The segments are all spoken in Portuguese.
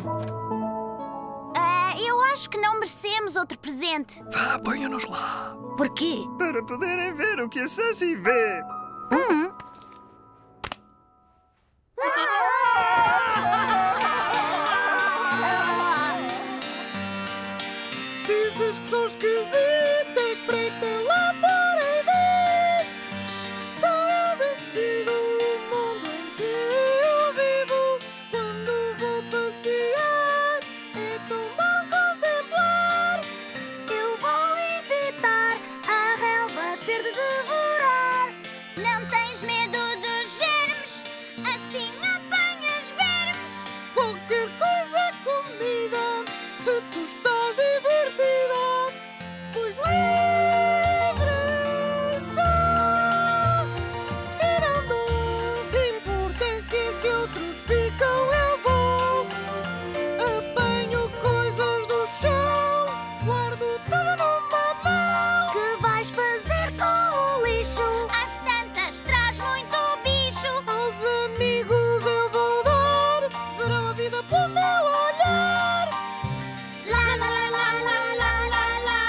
Eu acho que não merecemos outro presente. Vá, ponha-nos lá. Porquê? Para poderem ver o que a Sassy vê. Dizes que são esquisitas, espreita lá fora e vê. Só eu decido o mundo em que eu vivo. Quando vou passear, é tão bom contemplar. Eu vou evitar a relva ter de devorar. Não tens medo dos germes, assim apanhas vermes. Qualquer coisa é comida, se tu estás divertida. Pois livre sou e não dou importância se outros ficam, eu vou. Apanho coisas do chão, guardo tudo numa mão. Que vais fazer com o lixo? Às tantas traz muito bicho. Aos amigos eu vou dar, verão a vida pelo meu olhar. Lá, lá, lá, lá, lá, lá, lá, lá.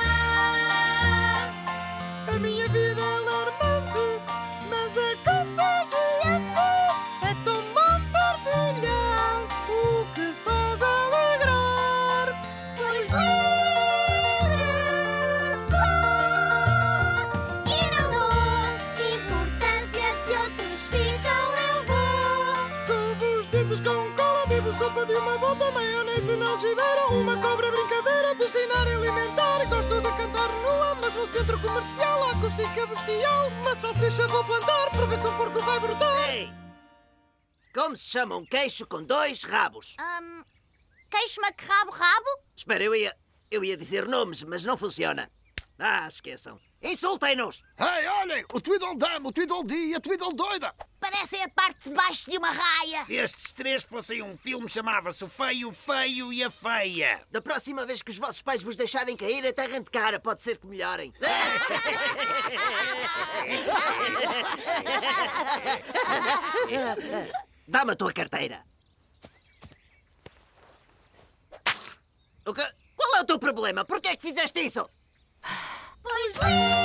A minha vida é alarmante, mas é contagiante. É tão bom partilhar o que faz alegrar. Pois livre sou e não dou importância se outros ficam, eu vou. Covo os dedos com cola, bebo sopa de uma bota, maionese na algibeira, uma cobra brincadeira, buzinar e alimentar. Gosto de cantar nua, mas no centro comercial, a acústica bestial. Uma salsicha vou plantar, para ver se o porco vai brotar. Ei! Como se chama um queixo com 2 rabos? Queixo-me que rabo? Espera, eu ia dizer nomes, mas não funciona. Ah, esqueçam. Insultem-nos! Ei, olhem! O Tweedledum, o Tweedledee e a Tweedledoida! Parecem a parte de baixo de uma raia. Se estes 3 fossem um filme, chamava-se o Feio, o Feio e a Feia. Da próxima vez que os vossos pais vos deixarem cair, aterrem de cara. Pode ser que melhorem. Dá-me a tua carteira. O quê? Qual é o teu problema? Por que é que fizeste isso? Pois livre